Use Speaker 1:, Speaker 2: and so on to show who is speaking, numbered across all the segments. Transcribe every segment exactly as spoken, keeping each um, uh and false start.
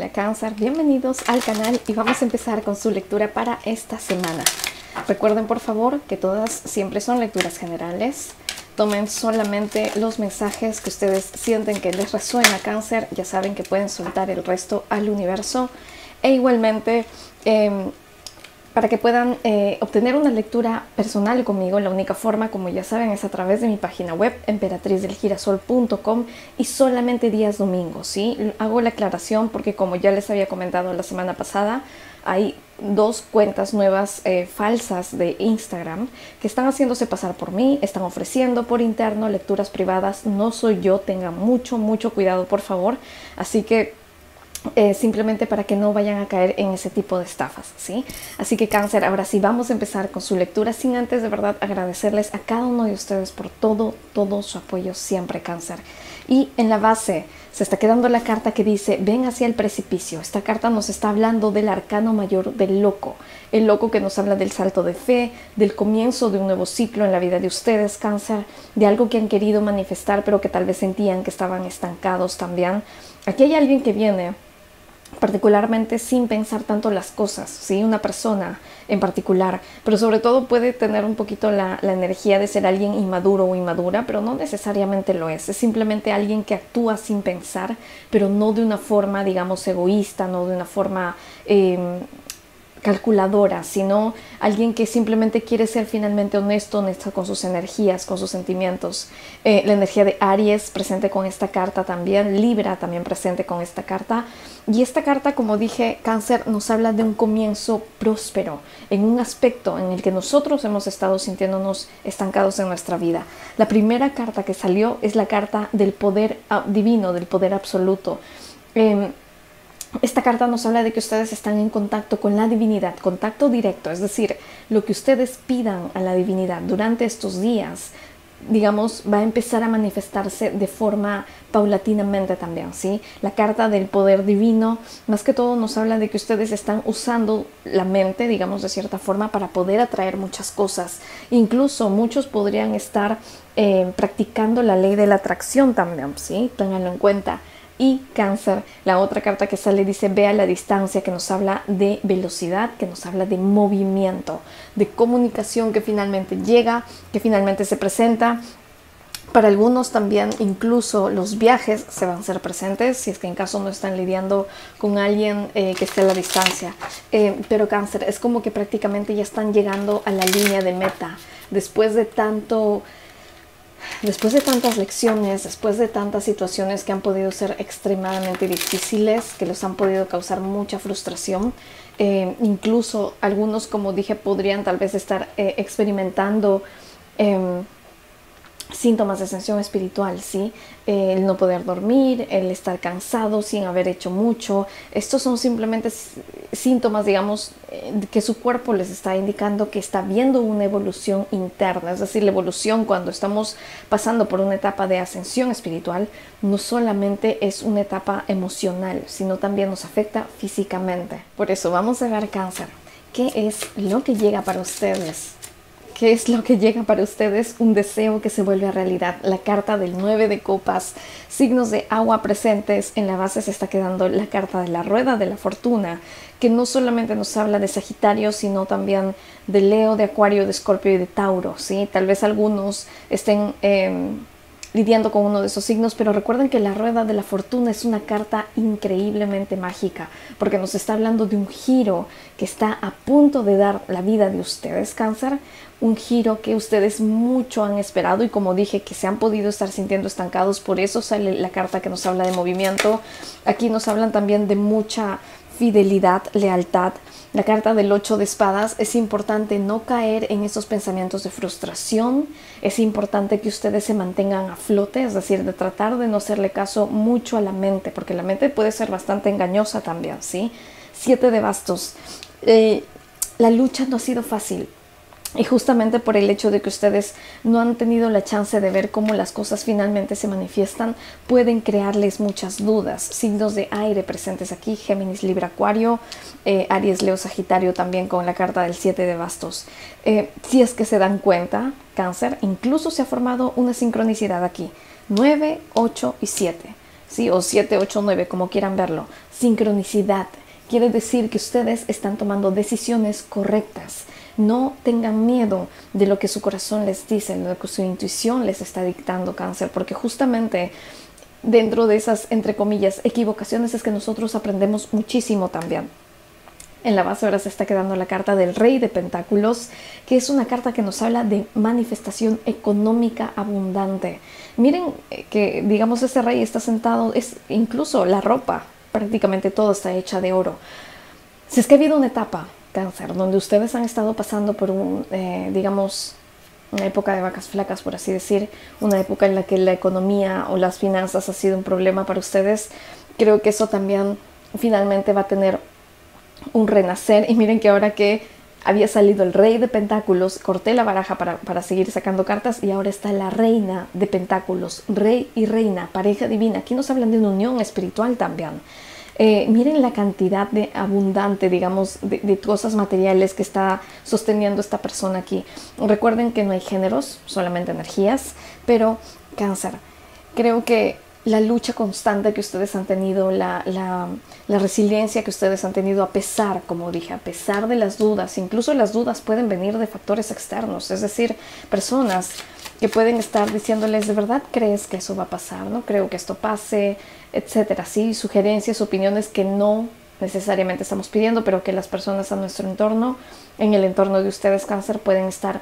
Speaker 1: Hola Cáncer, bienvenidos al canal y vamos a empezar con su lectura para esta semana. Recuerden por favor que todas siempre son lecturas generales. Tomen solamente los mensajes que ustedes sienten que les resuena Cáncer. Ya saben que pueden soltar el resto al universo. E igualmente, eh, para que puedan eh, obtener una lectura personal conmigo, la única forma, como ya saben, es a través de mi página web, emperatriz del girasol punto com, y solamente días domingos, ¿sí? Hago la aclaración porque, como ya les había comentado la semana pasada, hay dos cuentas nuevas eh, falsas de Instagram que están haciéndose pasar por mí, están ofreciendo por interno lecturas privadas. No soy yo, tengan mucho, mucho cuidado, por favor. Así que Eh, simplemente para que no vayan a caer en ese tipo de estafas, ¿sí? Así que Cáncer, ahora sí vamos a empezar con su lectura, sin antes de verdad agradecerles a cada uno de ustedes por todo, todo su apoyo siempre, Cáncer. Y en la base se está quedando la carta que dice, ven hacia el precipicio. Esta carta nos está hablando del arcano mayor del loco, el loco que nos habla del salto de fe, del comienzo de un nuevo ciclo en la vida de ustedes, Cáncer, de algo que han querido manifestar pero que tal vez sentían que estaban estancados también. Aquí hay alguien que viene particularmente sin pensar tanto las cosas, ¿sí? Una persona en particular, pero sobre todo puede tener un poquito la, la energía de ser alguien inmaduro o inmadura, pero no necesariamente lo es. Es simplemente alguien que actúa sin pensar, pero no de una forma, digamos, egoísta, no de una forma eh, calculadora, sino alguien que simplemente quiere ser finalmente honesto, honesta con sus energías, con sus sentimientos. Eh, la energía de Aries presente con esta carta también, Libra también presente con esta carta. Y esta carta, como dije, Cáncer, nos habla de un comienzo próspero, en un aspecto en el que nosotros hemos estado sintiéndonos estancados en nuestra vida. La primera carta que salió es la carta del poder divino, del poder absoluto. Eh, Esta carta nos habla de que ustedes están en contacto con la divinidad, contacto directo, es decir, lo que ustedes pidan a la divinidad durante estos días, digamos, va a empezar a manifestarse de forma paulatinamente también, ¿sí? La carta del poder divino, más que todo, nos habla de que ustedes están usando la mente, digamos, de cierta forma, para poder atraer muchas cosas. Incluso muchos podrían estar eh, practicando la ley de la atracción también, ¿sí? Ténganlo en cuenta. Y Cáncer, la otra carta que sale dice, ve a la distancia, que nos habla de velocidad, que nos habla de movimiento, de comunicación que finalmente llega, que finalmente se presenta. Para algunos también incluso los viajes se van a ser presentes, si es que en caso no están lidiando con alguien eh, que esté a la distancia. Eh, pero Cáncer, es como que prácticamente ya están llegando a la línea de meta, después de tanto... Después de tantas lecciones, después de tantas situaciones que han podido ser extremadamente difíciles, que los han podido causar mucha frustración, eh, incluso algunos, como dije, podrían tal vez estar eh, experimentando eh, síntomas de ascensión espiritual, ¿sí? Eh, el no poder dormir, el estar cansado sin haber hecho mucho. Estos son simplemente síntomas, digamos, eh, que su cuerpo les está indicando que está viendo una evolución interna. Es decir, la evolución, cuando estamos pasando por una etapa de ascensión espiritual, no solamente es una etapa emocional, sino también nos afecta físicamente. Por eso vamos a ver, Cáncer, ¿qué es lo que llega para ustedes? ¿Qué es lo que llega para ustedes? Un deseo que se vuelve realidad. La carta del nueve de copas, signos de agua presentes. En la base se está quedando la carta de la rueda de la fortuna, que no solamente nos habla de Sagitario, sino también de Leo, de Acuario, de Escorpio y de Tauro, ¿sí? Tal vez algunos estén eh, lidiando con uno de esos signos, pero recuerden que la rueda de la fortuna es una carta increíblemente mágica, porque nos está hablando de un giro que está a punto de dar la vida de ustedes, Cáncer. Un giro que ustedes mucho han esperado y, como dije, que se han podido estar sintiendo estancados. Por eso sale la carta que nos habla de movimiento. Aquí nos hablan también de mucha fidelidad, lealtad. La carta del ocho de espadas, es importante no caer en esos pensamientos de frustración. Es importante que ustedes se mantengan a flote, es decir, de tratar de no hacerle caso mucho a la mente, porque la mente puede ser bastante engañosa también, ¿sí? Siete de bastos. Eh, la lucha no ha sido fácil. Y justamente por el hecho de que ustedes no han tenido la chance de ver cómo las cosas finalmente se manifiestan, pueden crearles muchas dudas. Signos de aire presentes aquí, Géminis, Libra, Acuario, eh, Aries, Leo, Sagitario también con la carta del siete de bastos. Eh, si es que se dan cuenta, Cáncer, incluso se ha formado una sincronicidad aquí, nueve, ocho y siete. ¿sí? O siete, ocho, nueve, como quieran verlo. Sincronicidad. Quiere decir que ustedes están tomando decisiones correctas. No tengan miedo de lo que su corazón les dice, de lo que su intuición les está dictando, Cáncer, porque justamente dentro de esas, entre comillas, equivocaciones es que nosotros aprendemos muchísimo también. En la base ahora se está quedando la carta del Rey de Pentáculos, que es una carta que nos habla de manifestación económica abundante. Miren que, digamos, ese rey está sentado, es incluso la ropa, prácticamente todo está hecha de oro. Si es que ha habido una etapa, Cáncer, donde ustedes han estado pasando por un, eh, digamos, una época de vacas flacas, por así decir, una época en la que la economía o las finanzas ha sido un problema para ustedes, creo que eso también finalmente va a tener un renacer. Y miren que ahora que había salido el Rey de Pentáculos, corté la baraja para, para seguir sacando cartas y ahora está la Reina de Pentáculos, Rey y Reina, pareja divina. Aquí nos hablan de una unión espiritual también. Eh, miren la cantidad de abundante, digamos, de, de cosas materiales que está sosteniendo esta persona aquí. Recuerden que no hay géneros, solamente energías, pero Cáncer, creo que la lucha constante que ustedes han tenido, la, la, la resiliencia que ustedes han tenido a pesar, como dije, a pesar de las dudas, incluso las dudas pueden venir de factores externos, es decir, personas que pueden estar diciéndoles, ¿de verdad crees que eso va a pasar? No creo que esto pase, etcétera. Sí, sugerencias, opiniones que no necesariamente estamos pidiendo, pero que las personas a nuestro entorno, en el entorno de ustedes, Cáncer, pueden estar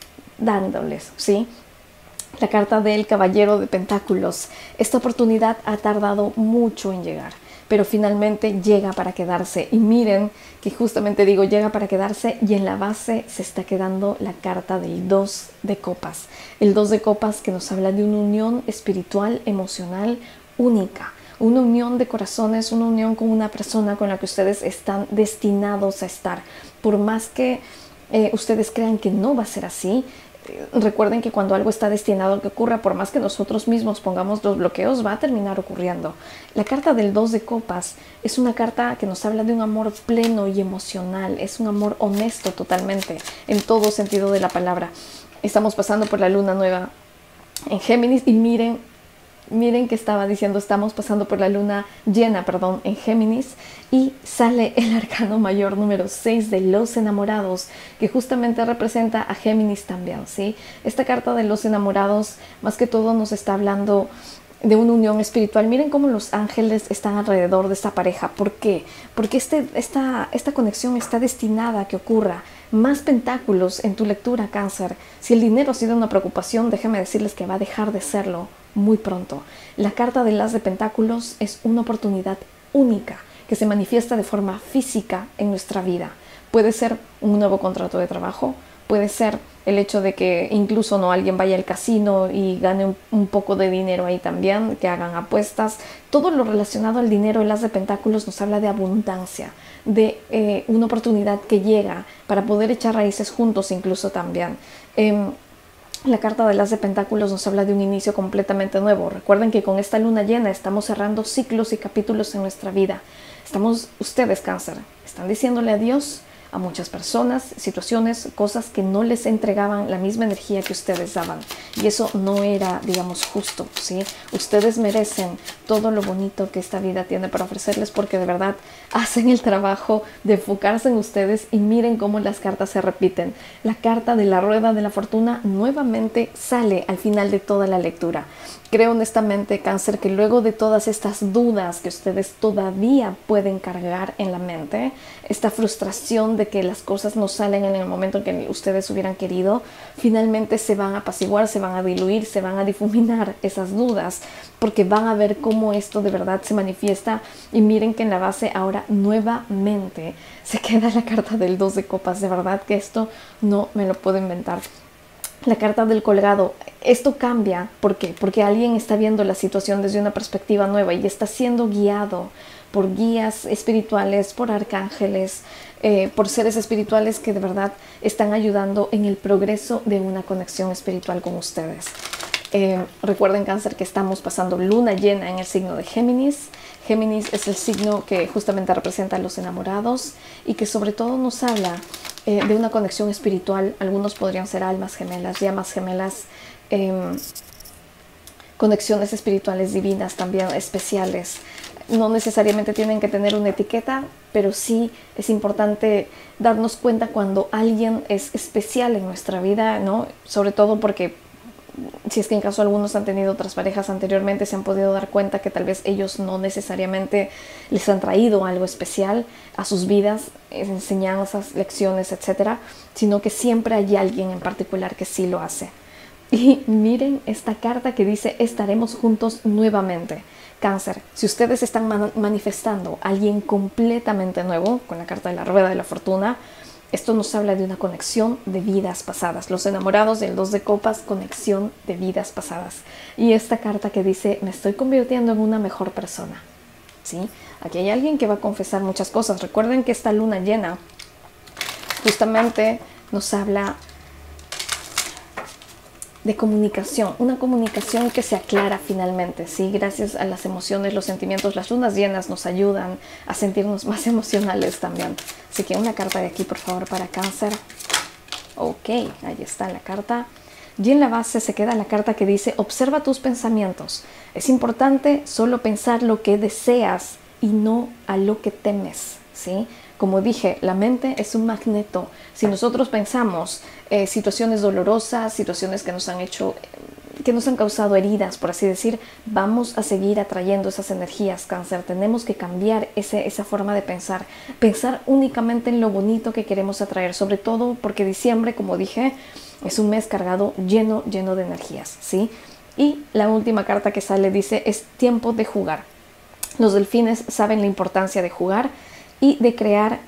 Speaker 1: dándoles, ¿sí? La carta del Caballero de Pentáculos. Esta oportunidad ha tardado mucho en llegar, pero finalmente llega para quedarse. Y miren que justamente digo llega para quedarse, y en la base se está quedando la carta del dos de copas. El dos de copas que nos habla de una unión espiritual, emocional, única. Una unión de corazones, una unión con una persona con la que ustedes están destinados a estar. Por más que eh, ustedes crean que no va a ser así, recuerden que cuando algo está destinado a que ocurra, por más que nosotros mismos pongamos los bloqueos, va a terminar ocurriendo. La carta del dos de copas es una carta que nos habla de un amor pleno y emocional. Es un amor honesto totalmente, en todo sentido de la palabra. Estamos pasando por la luna nueva en Géminis y miren, miren que estaba diciendo, estamos pasando por la luna llena, perdón, en Géminis, y sale el arcano mayor número seis de los enamorados, que justamente representa a Géminis también, ¿sí? Esta carta de los enamorados, más que todo, nos está hablando de una unión espiritual. Miren cómo los ángeles están alrededor de esta pareja. ¿Por qué? Porque este, esta, esta conexión está destinada a que ocurra. Más pentáculos en tu lectura, Cáncer. Si el dinero ha sido una preocupación, déjenme decirles que va a dejar de serlo muy pronto. La carta del as de pentáculos es una oportunidad única que se manifiesta de forma física en nuestra vida. Puede ser un nuevo contrato de trabajo, puede ser el hecho de que incluso no alguien vaya al casino y gane un, un poco de dinero ahí también, que hagan apuestas. Todo lo relacionado al dinero, el as de pentáculos nos habla de abundancia, de eh, una oportunidad que llega para poder echar raíces juntos incluso también. Eh, La carta del as de pentáculos nos habla de un inicio completamente nuevo. Recuerden que con esta luna llena estamos cerrando ciclos y capítulos en nuestra vida. Estamos, ustedes, Cáncer, están diciéndole adiós a muchas personas, situaciones, cosas que no les entregaban la misma energía que ustedes daban. Y eso no era, digamos, justo, ¿sí? Ustedes merecen todo lo bonito que esta vida tiene para ofrecerles, porque de verdad hacen el trabajo de enfocarse en ustedes. Y miren cómo las cartas se repiten. La carta de la rueda de la fortuna nuevamente sale al final de toda la lectura. Creo honestamente, Cáncer, que luego de todas estas dudas que ustedes todavía pueden cargar en la mente, esta frustración de que las cosas no salen en el momento en que ustedes hubieran querido, finalmente se van a apaciguar, se van a diluir, se van a difuminar esas dudas, porque van a ver cómo esto de verdad se manifiesta. Y miren que en la base ahora nuevamente se queda la carta del dos de copas. De verdad que esto no me lo puedo inventar. La carta del colgado, esto cambia. ¿Por qué? Porque alguien está viendo la situación desde una perspectiva nueva y está siendo guiado por guías espirituales, por arcángeles, eh, por seres espirituales que de verdad están ayudando en el progreso de una conexión espiritual con ustedes. Eh, recuerden, Cáncer, que estamos pasando luna llena en el signo de Géminis. Géminis es el signo que justamente representa a los enamorados y que sobre todo nos habla eh, de una conexión espiritual. Algunos podrían ser almas gemelas, llamas gemelas, eh, conexiones espirituales divinas también especiales. No necesariamente tienen que tener una etiqueta, pero sí es importante darnos cuenta cuando alguien es especial en nuestra vida, ¿no? Sobre todo porque si es que en caso algunos han tenido otras parejas anteriormente, se han podido dar cuenta que tal vez ellos no necesariamente les han traído algo especial a sus vidas, enseñanzas, lecciones, etcétera, sino que siempre hay alguien en particular que sí lo hace. Y miren esta carta que dice: estaremos juntos nuevamente. Cáncer, si ustedes están man manifestando a alguien completamente nuevo, con la carta de la rueda de la fortuna, esto nos habla de una conexión de vidas pasadas. Los enamorados del dos de copas, conexión de vidas pasadas. Y esta carta que dice: me estoy convirtiendo en una mejor persona. ¿Sí? Aquí hay alguien que va a confesar muchas cosas. Recuerden que esta luna llena justamente nos habla de comunicación, una comunicación que se aclara finalmente, ¿sí? Gracias a las emociones, los sentimientos, las lunas llenas nos ayudan a sentirnos más emocionales también. Así que una carta de aquí, por favor, para Cáncer. Ok, ahí está la carta. Y en la base se queda la carta que dice: observa tus pensamientos. Es importante solo pensar lo que deseas y no a lo que temes, ¿sí? Como dije, la mente es un magneto. Si nosotros pensamos eh, situaciones dolorosas, situaciones que nos han hecho, que nos han causado heridas, por así decir, vamos a seguir atrayendo esas energías, Cáncer. Tenemos que cambiar ese, esa forma de pensar. Pensar únicamente en lo bonito que queremos atraer, sobre todo porque diciembre, como dije, es un mes cargado, lleno, lleno de energías, ¿sí? Y la última carta que sale dice: es tiempo de jugar. Los delfines saben la importancia de jugar y de crear.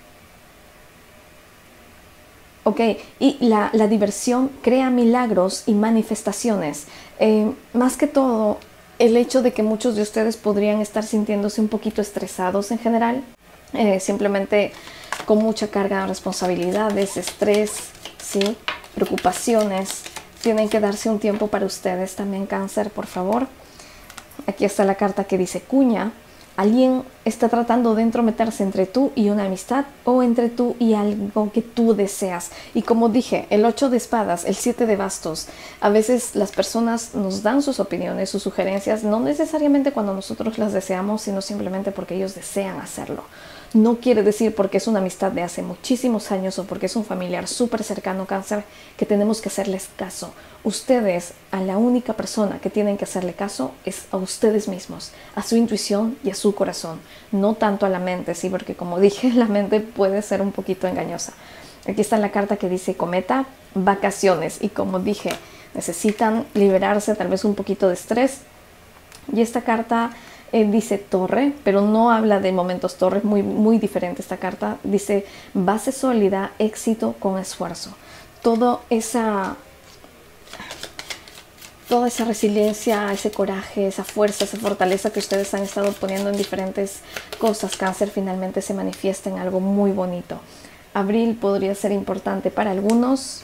Speaker 1: Ok, y la, la diversión crea milagros y manifestaciones. Eh, más que todo, el hecho de que muchos de ustedes podrían estar sintiéndose un poquito estresados en general, eh, simplemente con mucha carga de responsabilidades, estrés, ¿sí? Preocupaciones. Tienen que darse un tiempo para ustedes también, Cáncer, por favor. Aquí está la carta que dice cuña. Alguien está tratando de entrometerse entre tú y una amistad o entre tú y algo que tú deseas. Y como dije, el ocho de espadas, el siete de bastos, a veces las personas nos dan sus opiniones, sus sugerencias, no necesariamente cuando nosotros las deseamos, sino simplemente porque ellos desean hacerlo. No quiere decir porque es una amistad de hace muchísimos años o porque es un familiar súper cercano, Cáncer, que tenemos que hacerles caso. Ustedes, a la única persona que tienen que hacerle caso es a ustedes mismos, a su intuición y a su corazón. No tanto a la mente, sí, porque como dije, la mente puede ser un poquito engañosa. Aquí está la carta que dice cometa, vacaciones. Y como dije, necesitan liberarse tal vez un poquito de estrés. Y esta carta Eh, dice torre, pero no habla de momentos torres, muy, muy diferente esta carta. Dice base sólida, éxito con esfuerzo. Toda esa, toda esa resiliencia, ese coraje, esa fuerza, esa fortaleza que ustedes han estado poniendo en diferentes cosas, Cáncer, finalmente se manifiesta en algo muy bonito. Abril podría ser importante para algunos.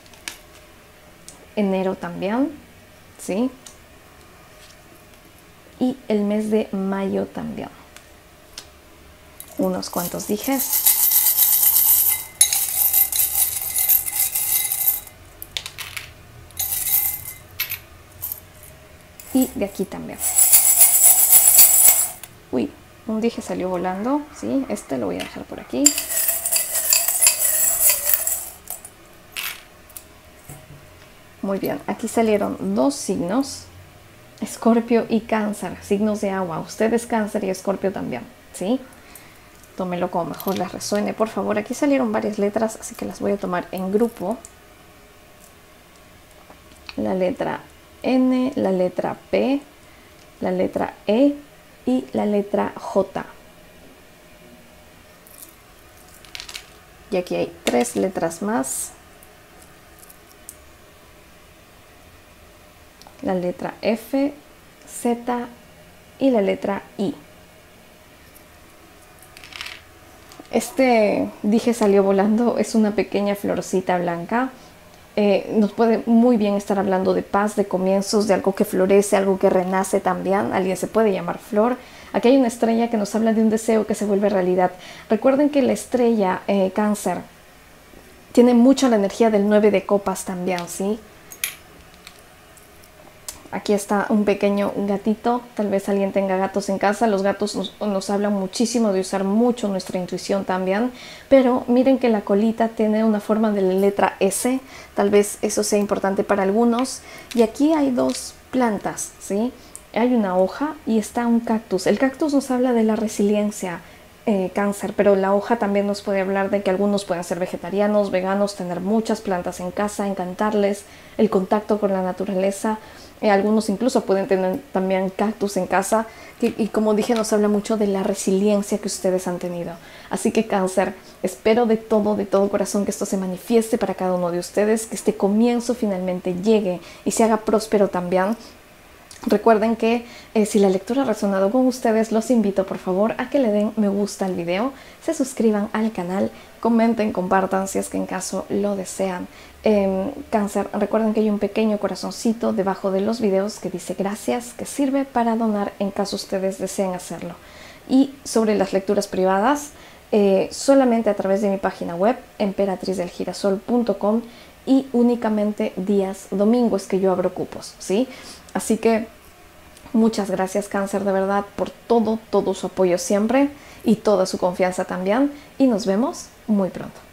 Speaker 1: Enero también, ¿sí? Y el mes de mayo también. Unos cuantos dije. Y de aquí también. Uy, un dije salió volando. Sí, este lo voy a dejar por aquí. Muy bien, aquí salieron dos signos. Escorpio y Cáncer, signos de agua. Ustedes Cáncer y Escorpio también, ¿sí? Tómelo como mejor les resuene, por favor. Aquí salieron varias letras, así que las voy a tomar en grupo. La letra N, la letra P, la letra E y la letra J. Y aquí hay tres letras más. La letra F, Z y la letra I. Este dije salió volando, es una pequeña florcita blanca. Eh, nos puede muy bien estar hablando de paz, de comienzos, de algo que florece, algo que renace también. Alguien se puede llamar flor. Aquí hay una estrella que nos habla de un deseo que se vuelve realidad. Recuerden que la estrella eh, Cáncer tiene mucho la energía del nueve de copas también, ¿sí? Aquí está un pequeño gatito, tal vez alguien tenga gatos en casa. Los gatos nos, nos hablan muchísimo de usar mucho nuestra intuición también, pero miren que la colita tiene una forma de la letra S, tal vez eso sea importante para algunos. Y aquí hay dos plantas, ¿sí? Hay una hoja y está un cactus. El cactus nos habla de la resiliencia, eh, Cáncer, pero la hoja también nos puede hablar de que algunos pueden ser vegetarianos, veganos, tener muchas plantas en casa, encantarles el contacto con la naturaleza. Eh, algunos incluso pueden tener también cactus en casa que, y como dije, nos habla mucho de la resiliencia que ustedes han tenido. Así que Cáncer, espero de todo, de todo corazón que esto se manifieste para cada uno de ustedes, que este comienzo finalmente llegue y se haga próspero también. Recuerden que eh, si la lectura ha resonado con ustedes, los invito por favor a que le den me gusta al video, se suscriban al canal, comenten, compartan si es que en caso lo desean. Eh, Cáncer, recuerden que hay un pequeño corazoncito debajo de los videos que dice gracias, que sirve para donar en caso ustedes deseen hacerlo. Y sobre las lecturas privadas, eh, solamente a través de mi página web, emperatriz del girasol punto com, y únicamente días domingos que yo abro cupos, ¿sí? Así que muchas gracias Cáncer, de verdad, por todo, todo su apoyo siempre y toda su confianza también, y nos vemos muy pronto.